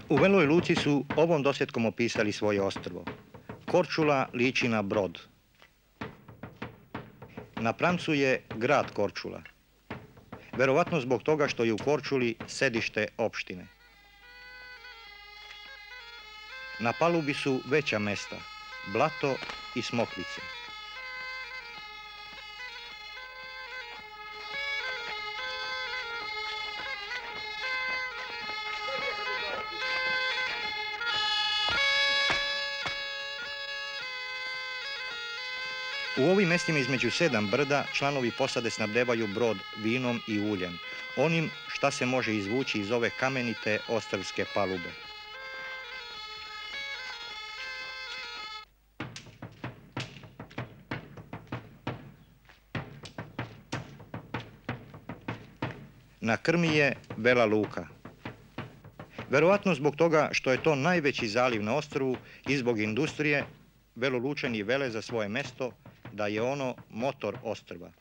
U Veloj Luci su ovom dosjetkom opisali svoje ostrvo. Korčula liči na brod. Na pramcu je grad Korčula. Verovatno zbog toga što je u Korčuli sedište opštine. Na palubi su veća mesta, Blato i Smokvice. U ovim mestima između 7 brda članovi posade snabdevaju brod vinom i uljem, onim šta se može izvući iz ove kamenite ostrvske palube. Na krmi je Vela Luka. Verovatno zbog toga što je to najveći zaliv na ostrvu i zbog industrije, Velolučani vele za svoje mesto da je ono motor ostrva.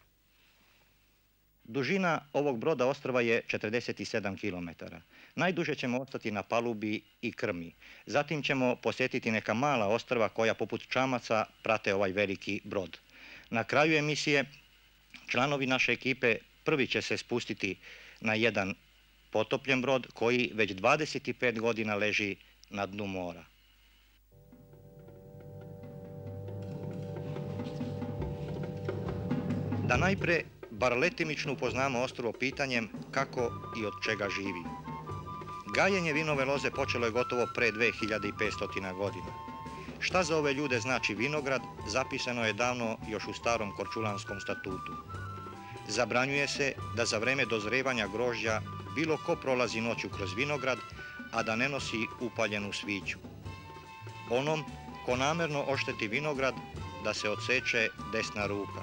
Dužina ovog broda ostrva je 47 km. Najduže ćemo ostati na palubi i krmi. Zatim ćemo posjetiti neka mala ostrva koja poput čamaca prate ovaj veliki brod. Na kraju emisije članovi naše ekipe prvi će se spustiti na jedan potopljen brod koji već 25 godina leži na dnu mora. Da najpre bar letimično upoznamo ostrvo pitanjem kako i od čega živi. Gajenje vinove loze počelo je gotovo pre 2500 godina. Šta za ove ljude znači vinograd, zapisano je davno još u starom Korčulanskom statutu. Zabranjuje se da za vreme dozrevanja grožđa bilo ko prolazi noću kroz vinograd, a da ne nosi upaljenu sviću. Onom ko namerno ošteti vinograd, da se odseče desna ruka.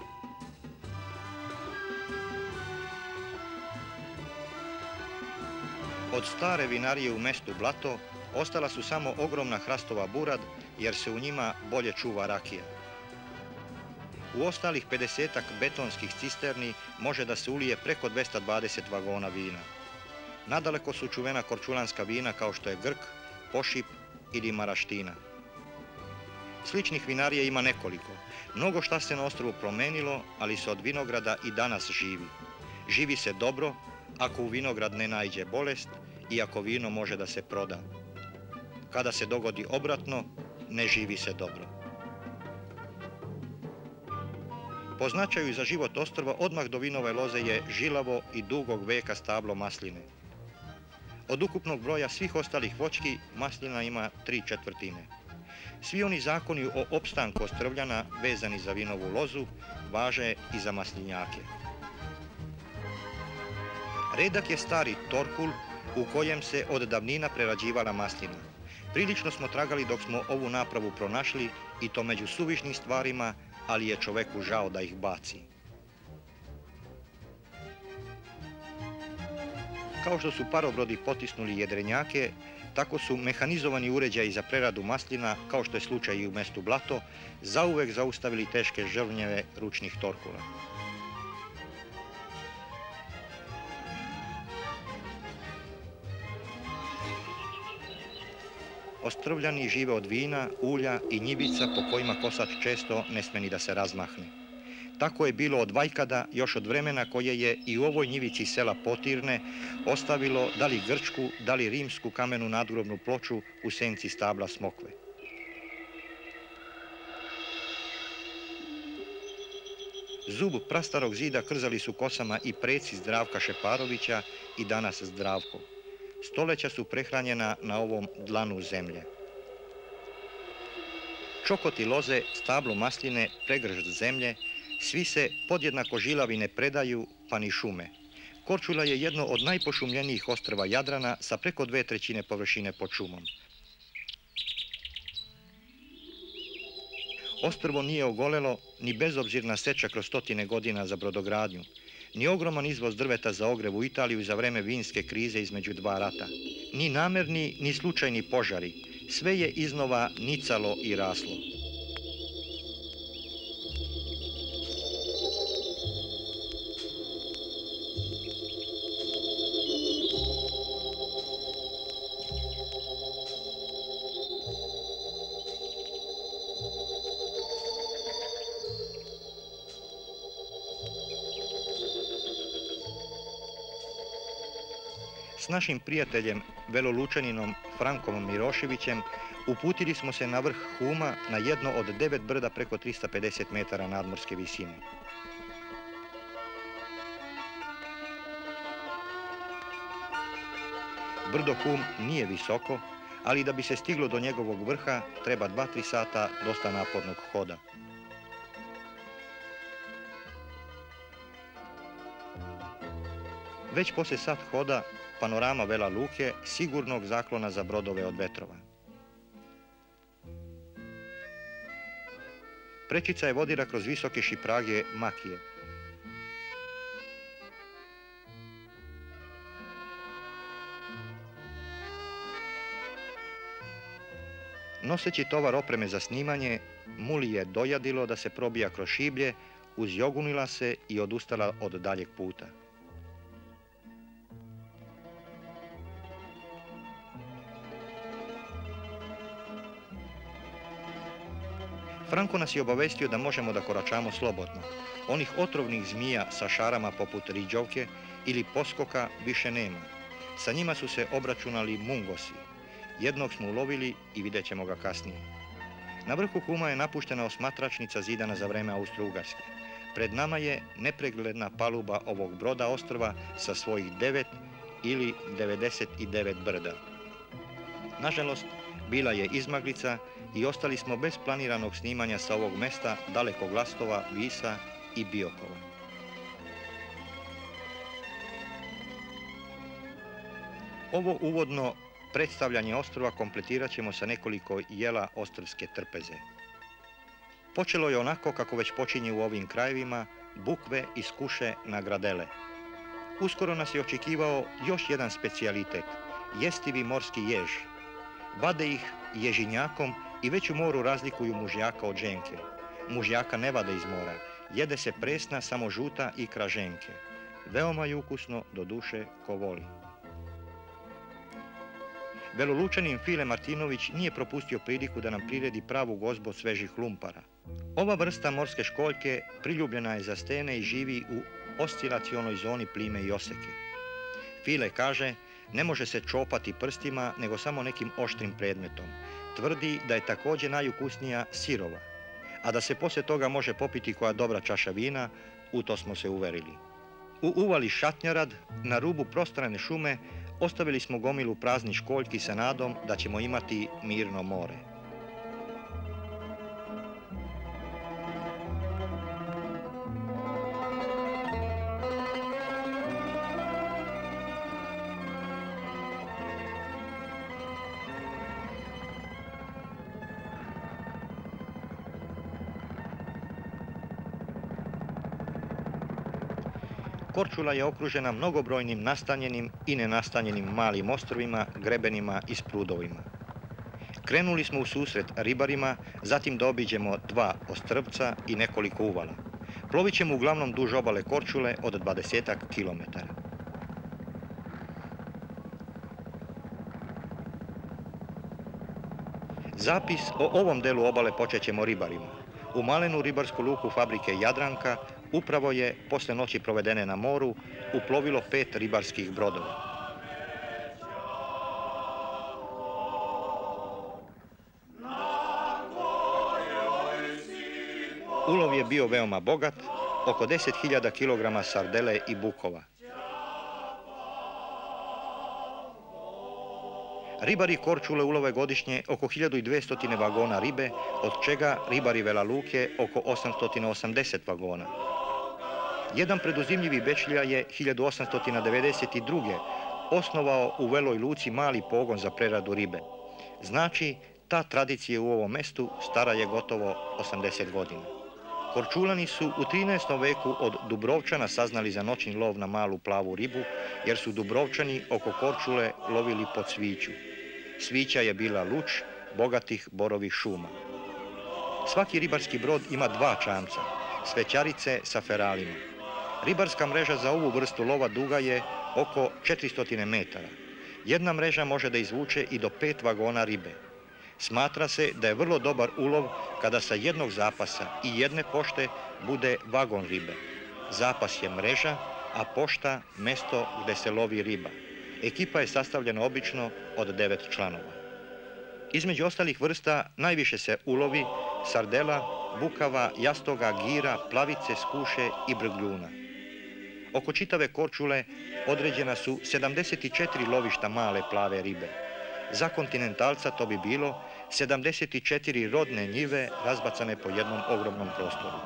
Od stare vinarije u mestu Blato ostala su samo ogromna hrastova burad, jer se u njima bolje čuva rakija. U ostalih 50-ak betonskih cisterni može da se ulije preko 220 vagona vina. Nadaleko su čuvena korčulanska vina kao što je Grk, Pošip ili Maraština. Sličnih vinarija ima nekoliko. Mnogo šta se na ostrvu promenilo, ali se od vinograda i danas živi. Živi se dobro ako u vinograd ne naiđe bolest i ako vino može da se proda. Kada se dogodi obratno, ne živi se dobro. Po značaju za život ostrva odmah do vinove loze je žilavo i dugog veka stablo masline. Od ukupnog broja svih ostalih voćki maslina ima 3/4. Svi oni zakoni o opstanku ostrvljana vezani za vinovu lozu važe i za maslinjake. Redak je stari torkul u kojem se od davnina prerađivala maslina. Prilično smo tragali dok smo ovu napravu pronašli i to među suvišnim stvarima, ali je čoveku žao da ih baci. Kao što su parobrodi potisnuli jedrenjake, tako su mehanizovani uređaji za preradu maslina, kao što je slučaj i u mestu Blato, zauvek zaustavili teške žrvnjeve ručnih torkula. Ostrvljani žive od vina, ulja i njivica po kojima kosač često ne sme ni da se razmahne. Tako je bilo od vajkada još od vremena koje je i u ovoj njivici sela Potirne ostavilo da li grčku, da li rimsku kamenu nadgrobnu ploču u senci stabla smokve. Zub prastarog zida krzali su kosama i preci Zdravka Šeparovića i danas Zdravko. Stoleća su prehranjena na ovom dlanu zemlje. Čokoti loze, stablo masline, pregršt zemlje, svi se podjednako žilavi ne predaju, pa ni šume. Korčula je jedno od najpošumljenijih ostrva Jadrana sa preko 2/3 površine pod šumom. Ostrvo nije ogolelo ni bezobzirna seča kroz stotine godina za brodogradnju, ni ogroman izvoz drveta za ogrev u Italiju za vreme vinske krize između dva rata, ni namerni, ni slučajni požari. Sve je iznova nicalo i raslo. S našim prijateljem, velolučaninom Frankom Miroševićem, uputili smo se na vrh Huma na jedno od 9 brda preko 350 metara nadmorske visine. Brdo Hum nije visoko, ali da bi se stiglo do njegovog vrha treba 2-3 sata dosta napornog hoda. Već poslije sat hoda panorama Vela Luke sigurnog zaklona za brodove od vetrova. Prečica je vodila kroz visoke šiprage makije. Noseći tovar opreme za snimanje, muli je dojadilo da se probija kroz šiblje, uzjogunila se i odustala od daljeg puta. Franko nas je obavestio da možemo da koračamo slobodno. Onih otrovnih zmija sa šarama poput riđovke ili poskoka više nema. Sa njima su se obračunali mungosi. Jednog smo ulovili i vidjet ćemo ga kasnije. Na vrhu Huma je napuštena osmatračnica zidana za vreme Austro-Ugarske. Pred nama je nepregledna paluba ovog broda ostrva sa svojih 9 ili 99 brda. Nažalost, bila je izmaglica i ostali smo bez planiranog snimanja sa ovog mesta dalekog Lastova, Visa i Biokova. Ovo uvodno predstavljanje ostrva kompletirat ćemo sa nekoliko jela ostrvske trpeze. Počelo je onako kako već počinje u ovim krajevima, bukve iz kuše na gradele. Uskoro nas je očekivao još jedan specijalitet, jestivi morski jež. Vade ih ježinjakom i već u moru razlikuju mužjaka od ženke. Mužjaka ne vade iz mora, jede se presna, samo žuta ikra ženke. Veoma je ukusno, do duše ko voli. Velolučanin File Martinović nije propustio priliku da nam priredi pravu gozbu od svežih lumpara. Ova vrsta morske školjke priljubljena je za stene i živi u oscilacionoj zoni plime i oseke. File kaže, ne može se čopati prstima, nego samo nekim oštrim predmetom. Tvrdi da je također najukusnija sirova, a da se poslije toga može popiti koja dobra čaša vina, u to smo se uverili. U uvali Šatnjarad, na rubu prostrane šume, ostavili smo gomilu praznih školjki sa nadom da ćemo imati mirno more. Korčula je okružena mnogobrojnim nastanjenim i nenastanjenim malim ostrvima, grebenima i sprudovima. Krenuli smo u susret ribarima, zatim da obiđemo 2 ostrvca i nekoliko uvala. Plovit ćemo uglavnom duž obale Korčule od 20 kilometara. Zapis o ovom delu obale počet ćemo ribarima. U malenu ribarsku luku fabrike Jadranka upravo je, posle noći provedene na moru, uplovilo 5 ribarskih brodova. Ulov je bio veoma bogat, oko 10.000 kg sardele i bukova. Ribari Korčule ulove godišnje oko 1200 vagona ribe, od čega ribari Vela Luke oko 880 vagona. Jedan preduzimljivi bečlija je 1892. osnovao u Veloj Luci mali pogon za preradu ribe. Znači, ta tradicija u ovom mestu stara je gotovo 80 godina. Korčulani su u 13. veku od Dubrovčana saznali za noćni lov na malu plavu ribu, jer su Dubrovčani oko Korčule lovili pod sviću. Svića je bila luč bogatih borovih šuma. Svaki ribarski brod ima 2 čamca, svećarice sa feralima. Ribarska mreža za ovu vrstu lova duga je oko 400 metara. Jedna mreža može da izvuče i do 5 vagona ribe. Smatra se da je vrlo dobar ulov kada sa jednog zapasa i jedne pošte bude vagon ribe. Zapas je mreža, a pošta mesto gde se lovi riba. Ekipa je sastavljena obično od 9 članova. Između ostalih vrsta najviše se ulovi sardela, bukava, jastoga, gira, plavice, skuše i brgljuna. Oko čitave Korčule određena su 74 lovišta male plave ribe. Za kontinentalca to bi bilo 74 rodne njive razbacane po jednom ogromnom prostoru.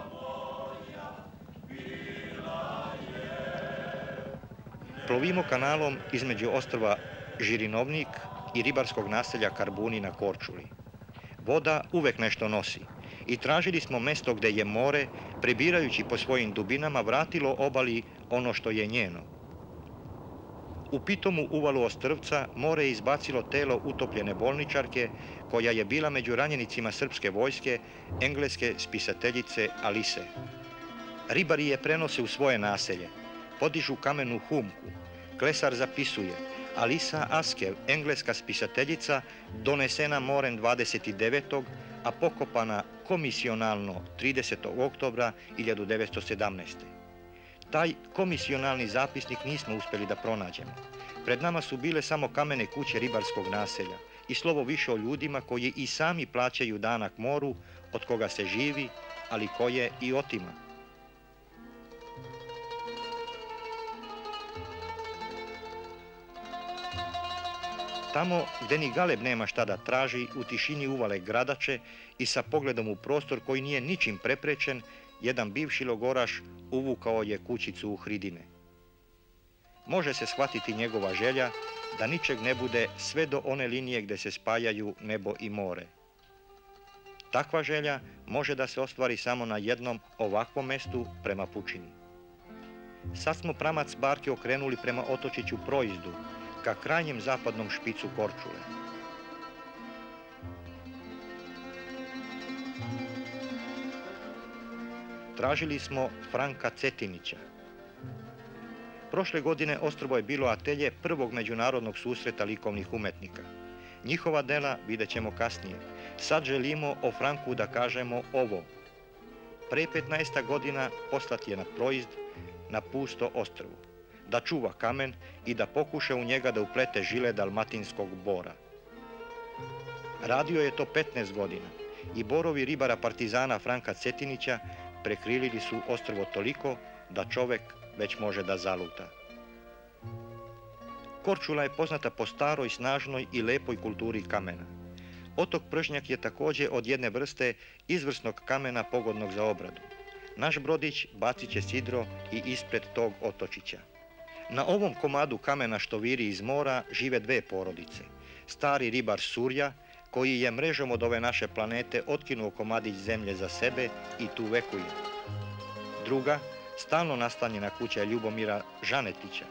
Plovimo kanalom između ostrva Žirinovnik i ribarskog naselja Karbuni na Korčuli. Voda uvek nešto nosi i tražili smo mesto gdje je more, prebirajući po svojim dubinama, vratilo obali ono što je njeno. U pitomu uvalu ostrvca more je izbacilo telo utopljene bolničarke, koja je bila među ranjenicima srpske vojske, engleske spisateljice Alise. Ribari je prenose u svoje naselje, podižu kamenu humku, klesar zapisuje. Alisa Askew, engleska spisateljica, donesena morem 29. a pokopana komisionalno 30. oktobra 1917. Taj komisionalni zapisnik nismo uspjeli da pronađemo. Pred nama su bile samo kamene kuće ribarskog naselja i slovo više o ljudima koji i sami plaćaju danak moru, od koga se živi, ali koje i otima. Tamo gdje ni galeb nema šta da traži, u tišini uvale gradače i sa pogledom u prostor koji nije ničim preprečen, jedan bivši logoraš uvukao je kućicu u hridine. Može se shvatiti njegova želja da ničeg ne bude sve do one linije gdje se spajaju nebo i more. Takva želja može da se ostvari samo na jednom ovakvom mestu prema pučini. Sad smo pramac barke okrenuli prema otočiću Proizdu, ka krajnjem zapadnom špicu Korčule. Tražili smo Franka Cetinića. Prošle godine ostrvo je bilo atelje prvog međunarodnog susreta likovnih umetnika. Njihova dela vidjet ćemo kasnije. Sad želimo o Franku da kažemo ovo. Pre 15 godina poslat je na Proizd, na pusto ostrvo, da čuva kamen i da pokuša u njega da uplete žile dalmatinskog bora. Radio je to 15 godina i borovi ribara partizana Franka Cetinića prekrilili su ostrvo toliko da čovek već može da zaluta. Korčula je poznata po staroj, snažnoj i lepoj kulturi kamena. Otok Pržnjak je također od jedne vrste izvrsnog kamena pogodnog za obradu. Naš brodić bacit će sidro i ispred tog otočića. Na ovom komadu kamena što viri iz mora žive dve porodice. Stari ribar Surja, koji je mrežom od ove naše planete otkinuo komadić zemlje za sebe i tu vekuje. Druga, stalno nastanjena kuća Ljubomira Žanetića.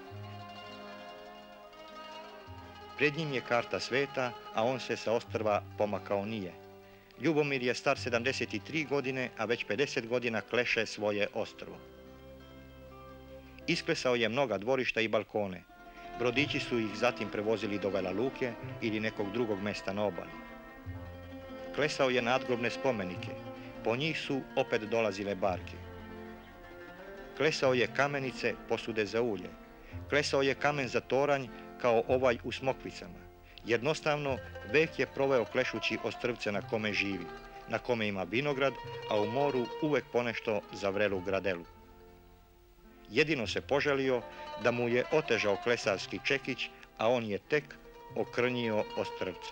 Pred njim je karta sveta, a on se sa ostrva pomakao nije. Ljubomir je star 73 godine, a već 50 godina kleše svoje ostrvo. Isklesao je mnoga dvorišta i balkone. Brodići su ih zatim prevozili do Vela Luke ili nekog drugog mesta na obali. Klesao je nadgrobne spomenike. Po njih su opet dolazile barke. Klesao je kamenice, posude za ulje. Klesao je kamen za toranj kao ovaj u Smokvicama. Jednostavno, vek je proveo klešući ostrvce na kome živi, na kome ima vinograd, a u moru uvek ponešto za vrelu gradelu. Jedino se poželio da mu je otežao klesarski čekić, a on je tek okrnjio ostrvce.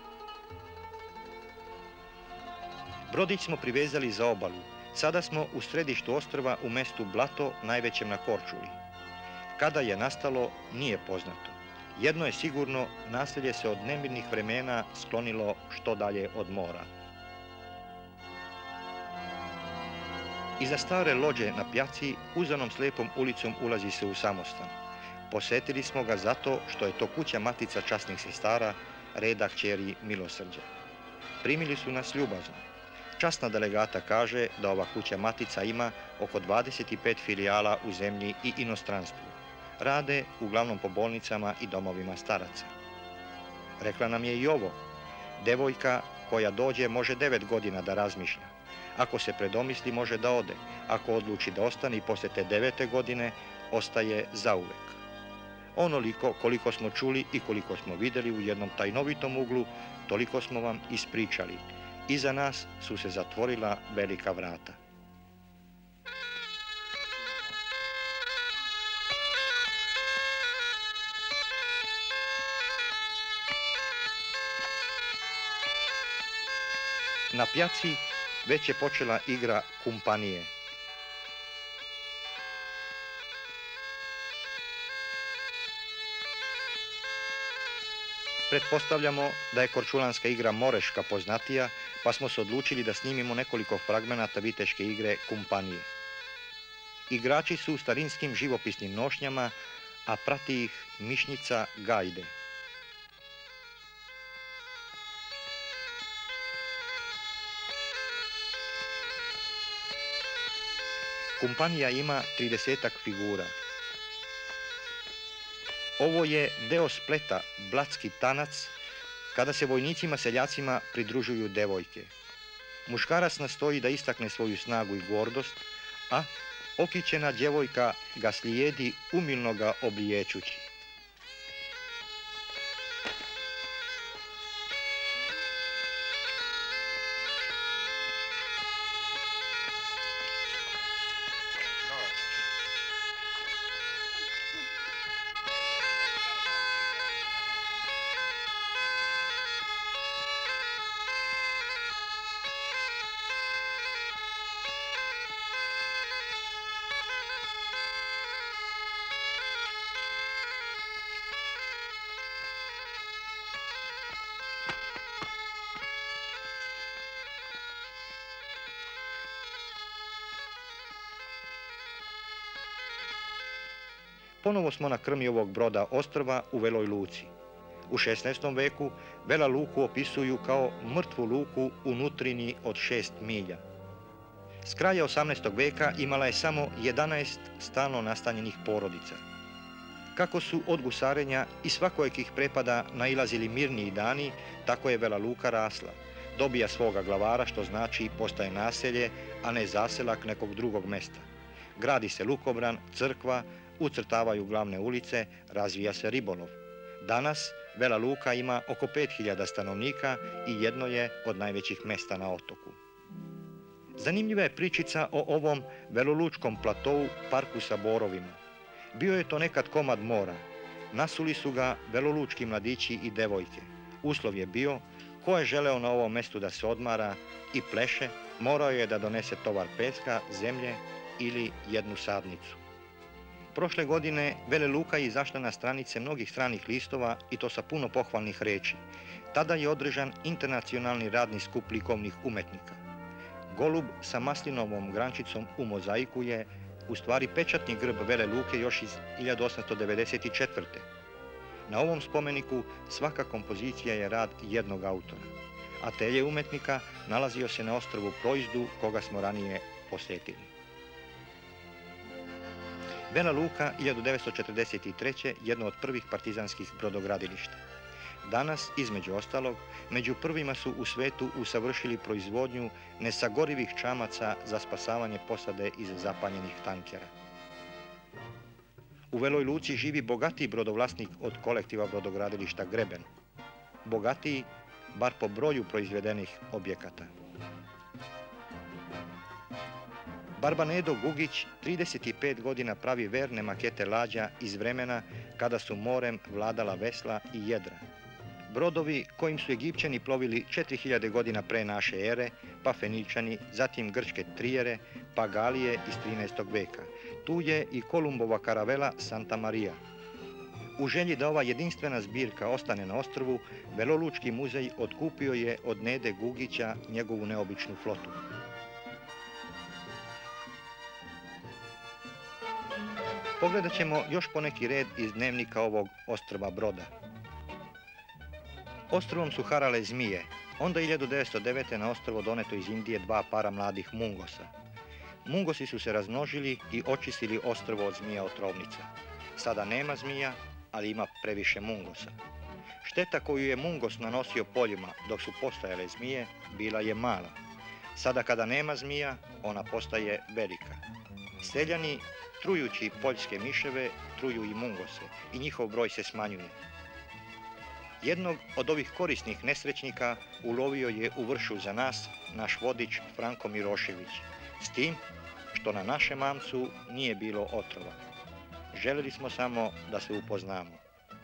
Brodić smo privezali za obalu. Sada smo u središtu ostrva u mestu Blato, najvećem na Korčuli. Kada je nastalo, nije poznato. Jedno je sigurno, naselje se od nemirnih vremena sklonilo što dalje od mora. Iza stare lođe na pjaci, uzanom slijepom ulicom ulazi se u samostan. Posetili smo ga zato što je to kuća matica časnih sestara, reda kćeri Milosrđa. Primili su nas ljubazno. Časna delegata kaže da ova kuća matica ima oko 25 filijala u zemlji i inostranstvu. Rade uglavnom po bolnicama i domovima staraca. Rekla nam je i ovo. Devojka koja dođe može 9 godina da razmišlja. Ako se predomisli može da ode. Ako odluči da ostane i poslije te 9. godine, ostaje zauvek. Onoliko koliko smo čuli i koliko smo vidjeli u jednom tajnovitom uglu, toliko smo vam ispričali. Iza nas su se zatvorila velika vrata. Na pjaci već je počela igra kumpanije. Pretpostavljamo da je korčulanska igra Moreška poznatija, pa smo se odlučili da snimimo nekoliko fragmenata viteške igre kumpanije. Igrači su u starinskim živopisnim nošnjama, a prati ih mišnica Gajde. Kumpanija ima 30-ak figura. Ovo je deo spleta Blatski tanac, kada se vojnicima seljacima pridružuju devojke. Muškarac nastoji da istakne svoju snagu i gordost, a okićena djevojka ga slijedi umilno ga obliječući. Ponovo smo na krmi ovog broda ostrva u Veloj Luci. U 16. veku Vela Luku opisuju kao mrtvu luku u nutrini od 6 milja. S kraja 18. veka imala je samo 11 stalno nastanjenih porodica. Kako su od gusarenja i svakojekih prepada nailazili mirniji dani, tako je Vela Luka rasla. Dobija svoga glavara, što znači postaje naselje, a ne zaselak nekog drugog mesta. Gradi se lukobran, crkva, ucrtavaju glavne ulice, razvija se ribolov. Danas Vela Luka ima oko 5000 stanovnika i jedno je od najvećih mesta na otoku. Zanimljiva je pričica o ovom velolučkom platovu, parku sa borovima. Bio je to nekad komad mora. Nasuli su ga velolučki mladići i devojke. Uslov je bio, ko je želeo na ovom mestu da se odmara i pleše, morao je da donese tovar peska, zemlje ili jednu sadnicu. Prošle godine Vela Luka je izašla na stranice mnogih stranih listova i to sa puno pohvalnih reči. Tada je održan internacionalni radni skup likovnih umetnika. Golub sa maslinovom grančicom u mozaiku je u stvari pečatni grb Vele Luke još iz 1894. Na ovom spomeniku svaka kompozicija je rad jednog autora. Atelje umetnika nalazio se na ostrvu Projizdu, koga smo ranije posjetili. Vela Luka 1943. jedno od prvih partizanskih brodogradilišta. Danas, između ostalog, među prvima su u svetu usavršili proizvodnju nesagorivih čamaca za spasavanje posade iz zapaljenih tankera. U Veloj Luci živi bogatiji brodovlasnik od kolektiva brodogradilišta Greben. Bogatiji, bar po broju proizvedenih objekata. Barbanedo Gugić 35 godina pravi verne makete lađa iz vremena kada su morem vladala vesla i jedra. Brodovi kojim su Egipćani plovili 4000 godina pre naše ere, pa Feničani, zatim grčke trijere, pa Galije iz 13. veka. Tu je i Kolumbova karavela Santa Maria. U želji da ova jedinstvena zbirka ostane na ostrvu, Velolučki muzej otkupio je od Nede Gugića njegovu neobičnu flotu. Pogledat ćemo još poneki red iz dnevnika ovog ostrva broda. Ostrovom su harale zmije. Onda 1909. na ostrovo doneto iz Indije 2 para mladih mungosa. Mungosi su se razmnožili i očistili ostrovo od zmija otrovnica. Sada nema zmija, ali ima previše mungosa. Šteta koju je mungos nanosio poljima dok su postojale zmije, bila je mala. Sada kada nema zmija, ona postaje velika. Seljani trujući poljske miševe, truju i mungose i njihov broj se smanjuje. Jednog od ovih korisnih nesrećnika ulovio je u vršu za nas naš vodič Franko Mirošević, s tim što na našem mamcu nije bilo otrova. Željeli smo samo da se upoznamo.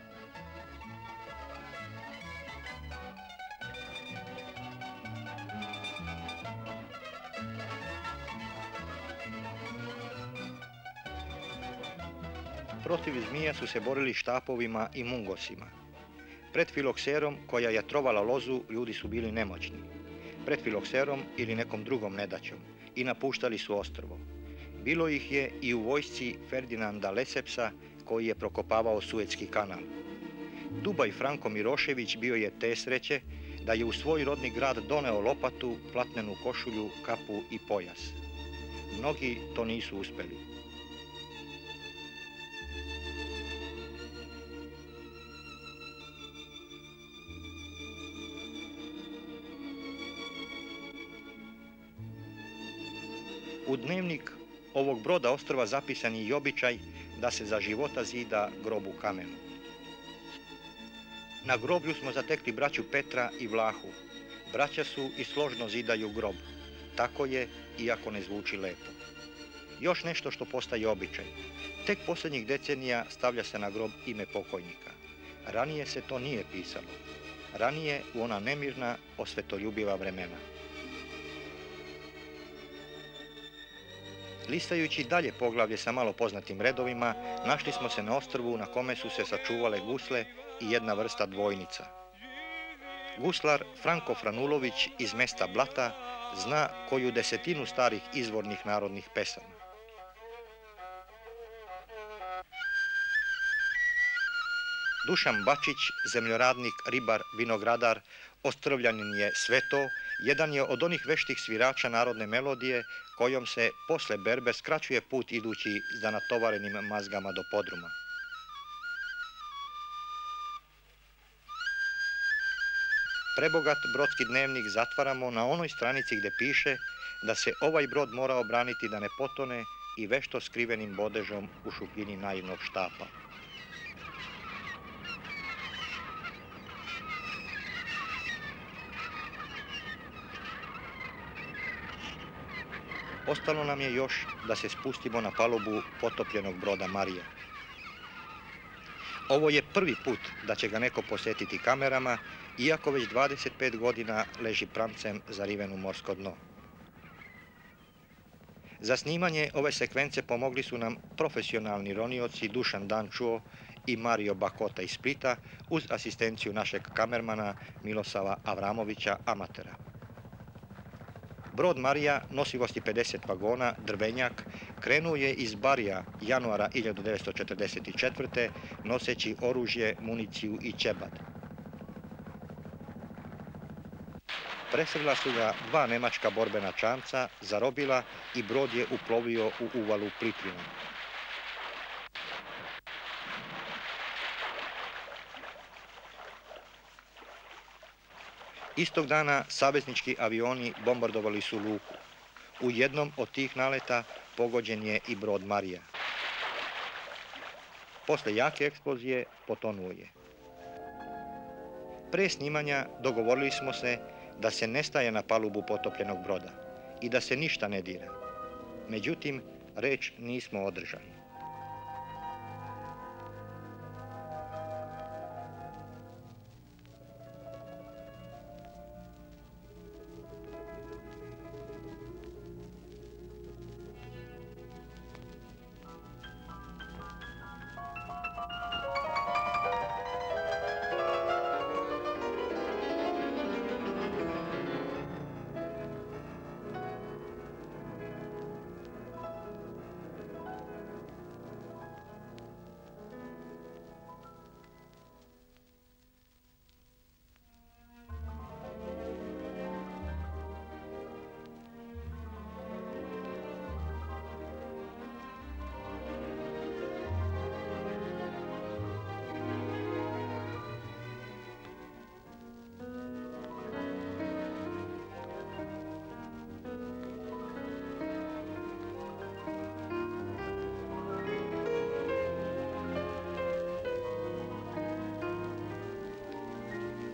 Protiv zmija su se borili štapovima i mungosima. Pred filokserom koja je trovala lozu ljudi su bili nemoćni. Pred filokserom ili nekom drugom nedaćom i napuštali su ostrvo. Bilo ih je i u vojsci Ferdinanda Lesepsa koji je prokopavao Suetski kanal. Dubaj Franko Mirošević bio je te sreće da je u svoj rodni grad doneo lopatu, platnenu košulju, kapu i pojas. Mnogi to nisu uspeli. U dnevnik ovog broda ostrva zapisan je i običaj da se za života zida grob u kamenu. Na groblju smo zatekli braću Petra i Vlahu. Braća su i složno zidaju grob. Tako je, iako ne zvuči lepo. Još nešto što postaje običaj. Tek posljednjih decenija stavlja se na grob ime pokojnika. Ranije se to nije pisalo. Ranije u ona nemirna, osvetoljubiva vremena. Listajući dalje poglavlje sa malo poznatim redovima, našli smo se na ostrvu na kome su se sačuvale gusle i jedna vrsta dvojnica. Guslar Franko Franulović iz mesta Blata zna koju desetinu starih izvornih narodnih pesama. Dušan Bačić, zemljoradnik, ribar, vinogradar, ostrvljanin je sve to, jedan je od onih veštih svirača narodne melodije kojom se posle berbe skraćuje put idući za natovarenim mazgama do podruma. Prebogat brodski dnevnik zatvaramo na onoj stranici gdje piše da se ovaj brod mora obraniti da ne potone i vešto skrivenim bodežom u šupljini naivnog štapa. Ostalo nam je još da se spustimo na palubu potopljenog broda Marija. Ovo je prvi put da će ga neko posjetiti kamerama, iako već 25 godina leži pramcem zariven u morsko dno. Za snimanje ove sekvence pomogli su nam profesionalni ronioci Dušan Dančuo i Mario Bakota iz Splita uz asistenciju našeg kamermana Milosava Avramovića, amatera. Brod Marija, nosivosti 50 vagona, drvenjak, krenuo je iz Barija januara 1944. noseći oružje, municiju i ćebad. Presrela su ga dva nemačka borbena čamca, zarobila i brod je uplovio u uvalu Plitvinu. Istog dana saveznički avioni bombardovali su luku. U jednom od tih naleta pogođen je i brod Marija. Posle jake eksplozije potonuo je. Pre snimanja dogovorili smo se da se ne staje na palubu potopljenog broda i da se ništa ne dira. Međutim, reč nismo održali.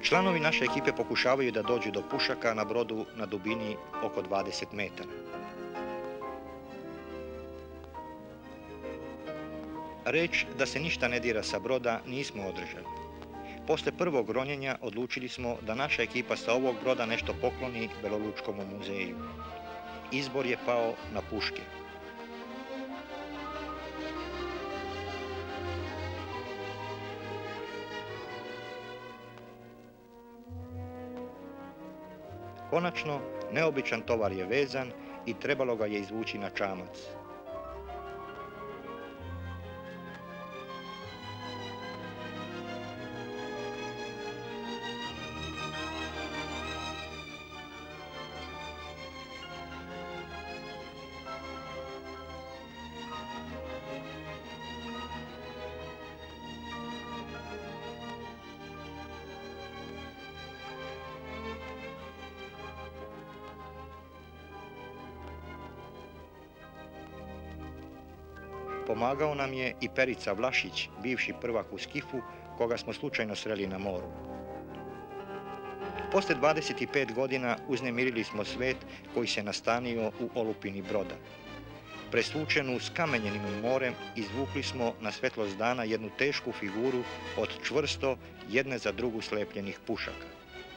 Članovi naše ekipe pokušavaju da dođu do pušaka na brodu na dubini oko 20 metara. Reč da se ništa ne dira sa broda nismo održali. Posle prvog ronjenja odlučili smo da naša ekipa sa ovog broda nešto pokloni Velolučkom muzeju. Izbor je pao na puške. Konačno, neobičan tovar je vezan i trebalo ga je izvući na čamac. Pomagao nam je i Perica Vlašić, bivši prvak u skifu, koga smo slučajno sreli na moru. Posle 25 godina uznemirili smo svet koji se nastanio u olupini broda. Presvučenu s kamenjenim morem izvukli smo na svetlost dana jednu tešku figuru od čvrsto jedne za drugu slepljenih pušaka.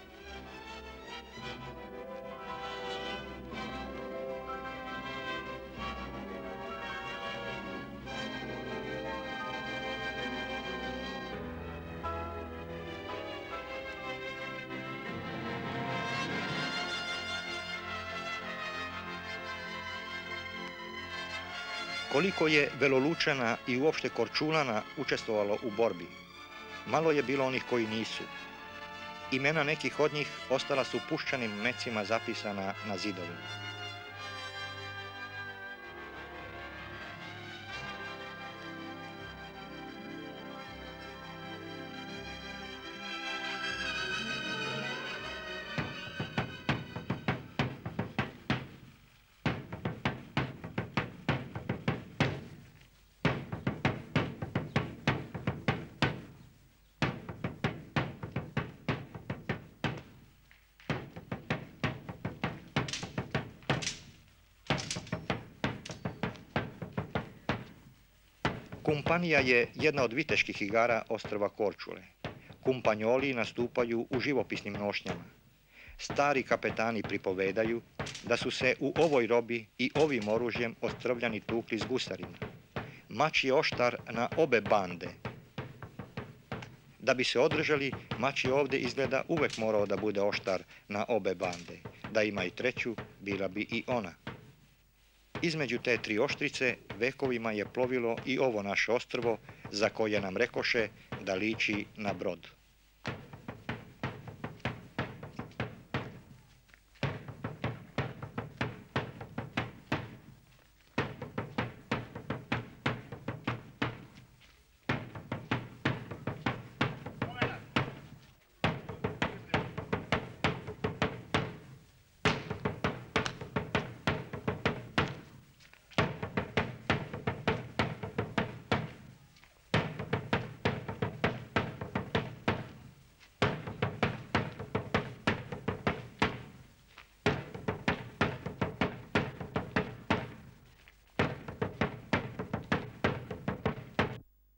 Koliko je Velolučana i uopšte Korčulana učestvovalo u borbi? Malo je bilo onih koji nisu. Imena nekih od njih ostala su puščanim mecima zapisana na zidovima. Kumpanija je jedna od viteških igara ostrva Korčule. Kumpanjoli nastupaju u živopisnim nošnjama. Stari kapetani pripovedaju da su se u ovoj robi i ovim oružjem ostrvljani tukli s gusarima. Mač je oštar na obe bande. Da bi se održali, mač je ovdje izgleda uvek morao da bude oštar na obe bande. Da ima i treću, bila bi i ona. Između te tri oštrice vekovima je plovilo i ovo naše ostrvo za koje nam rekoše da liči na brod.